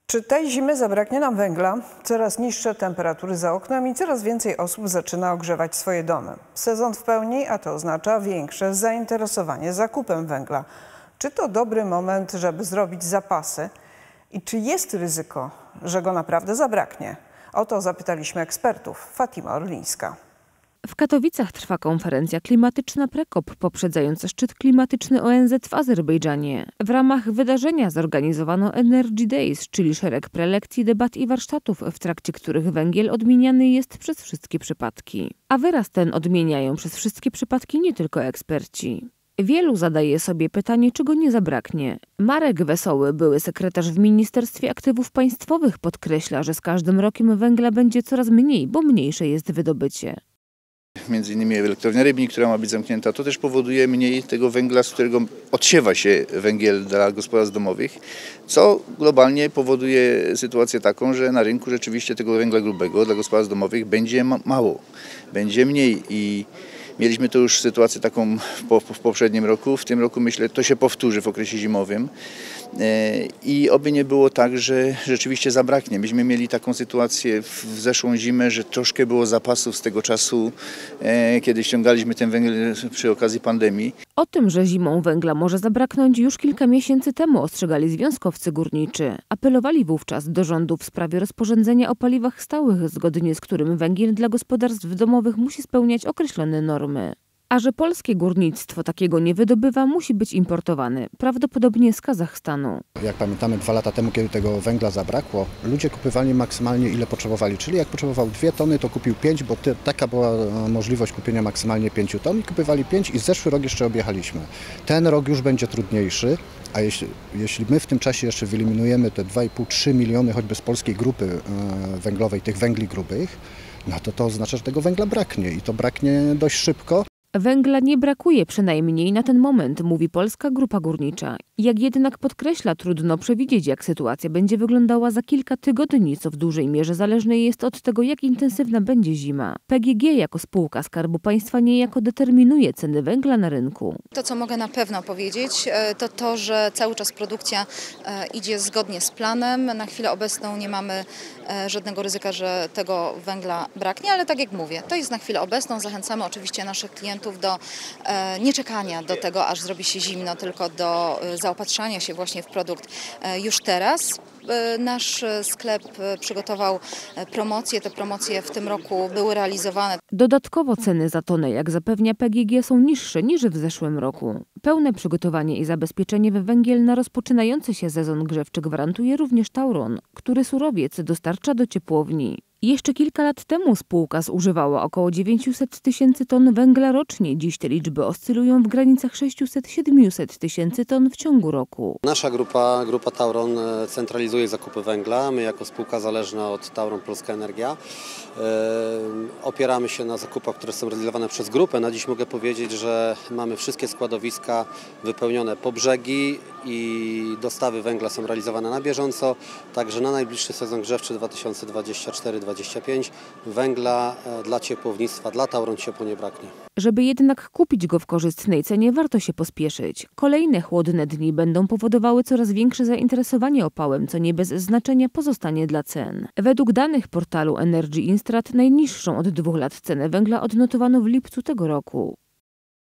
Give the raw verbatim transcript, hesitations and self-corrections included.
Czy tej zimy zabraknie nam węgla? Coraz niższe temperatury za oknem i coraz więcej osób zaczyna ogrzewać swoje domy. Sezon w pełni, a to oznacza większe zainteresowanie zakupem węgla. Czy to dobry moment, żeby zrobić zapasy? I czy jest ryzyko, że go naprawdę zabraknie? O to zapytaliśmy ekspertów. Fatima Orlińska. W Katowicach trwa konferencja klimatyczna Prekop, poprzedzająca szczyt klimatyczny O N Z w Azerbejdżanie. W ramach wydarzenia zorganizowano Energy Days, czyli szereg prelekcji, debat i warsztatów, w trakcie których węgiel odmieniany jest przez wszystkie przypadki. A wyraz ten odmieniają przez wszystkie przypadki nie tylko eksperci. Wielu zadaje sobie pytanie, czy go nie zabraknie. Marek Wesoły, były sekretarz w Ministerstwie Aktywów Państwowych, podkreśla, że z każdym rokiem węgla będzie coraz mniej, bo mniejsze jest wydobycie. Między innymi elektrownia Rybnik, która ma być zamknięta, to też powoduje mniej tego węgla, z którego odsiewa się węgiel dla gospodarstw domowych, co globalnie powoduje sytuację taką, że na rynku rzeczywiście tego węgla grubego dla gospodarstw domowych będzie ma mało, będzie mniej i mieliśmy tu już sytuację taką w, w poprzednim roku, w tym roku myślę, to się powtórzy w okresie zimowym i oby nie było tak, że rzeczywiście zabraknie. Myśmy mieli taką sytuację w zeszłą zimę, że troszkę było zapasów z tego czasu, kiedy ściągaliśmy ten węgiel przy okazji pandemii. O tym, że zimą węgla może zabraknąć, już kilka miesięcy temu ostrzegali związkowcy górniczy. Apelowali wówczas do rządu w sprawie rozporządzenia o paliwach stałych, zgodnie z którym węgiel dla gospodarstw domowych musi spełniać określone normy. A że polskie górnictwo takiego nie wydobywa, musi być importowany, prawdopodobnie z Kazachstanu. Jak pamiętamy, dwa lata temu, kiedy tego węgla zabrakło, ludzie kupywali maksymalnie ile potrzebowali. Czyli jak potrzebował dwie tony, to kupił pięć, bo ty, taka była możliwość kupienia maksymalnie pięciu ton i kupywali pięć i zeszły rok jeszcze objechaliśmy. Ten rok już będzie trudniejszy, a jeśli, jeśli my w tym czasie jeszcze wyeliminujemy te dwa i pół do trzech miliony choćby z polskiej grupy węglowej, tych węgli grubych, no to to oznacza, że tego węgla braknie i to braknie dość szybko. Węgla nie brakuje, przynajmniej na ten moment, mówi Polska Grupa Górnicza. Jak jednak podkreśla, trudno przewidzieć, jak sytuacja będzie wyglądała za kilka tygodni, co w dużej mierze zależne jest od tego, jak intensywna będzie zima. P G G jako spółka Skarbu Państwa niejako determinuje ceny węgla na rynku. To, co mogę na pewno powiedzieć, to to, że cały czas produkcja idzie zgodnie z planem. Na chwilę obecną nie mamy żadnego ryzyka, że tego węgla braknie, ale tak jak mówię, to jest na chwilę obecną. Zachęcamy oczywiście naszych klientów do e, nieczekania do tego, aż zrobi się zimno, tylko do e, zaopatrzania się właśnie w produkt e, już teraz. E, nasz sklep przygotował promocje, te promocje w tym roku były realizowane. Dodatkowo ceny za tonę, jak zapewnia P G G, są niższe niż w zeszłym roku. Pełne przygotowanie i zabezpieczenie w węgiel na rozpoczynający się sezon grzewczy gwarantuje również Tauron, który surowiec dostarcza do ciepłowni. Jeszcze kilka lat temu spółka zużywała około dziewięćset tysięcy ton węgla rocznie. Dziś te liczby oscylują w granicach sześćset do siedmiuset tysięcy ton w ciągu roku. Nasza grupa, grupa Tauron, centralizuje zakupy węgla. My jako spółka zależna od Tauron Polska Energia yy, opieramy się na zakupach, które są realizowane przez grupę. Na dziś mogę powiedzieć, że mamy wszystkie składowiska wypełnione po brzegi i dostawy węgla są realizowane na bieżąco. Także na najbliższy sezon grzewczy dwa tysiące dwudziesty czwarty dwudziesty piąty węgla dla ciepłownictwa, dla Tauron ciepło nie braknie. Żeby jednak kupić go w korzystnej cenie, warto się pospieszyć. Kolejne chłodne dni będą powodowały coraz większe zainteresowanie opałem, co nie bez znaczenia pozostanie dla cen. Według danych portalu Energy Instrat najniższą od dwóch lat cenę węgla odnotowano w lipcu tego roku.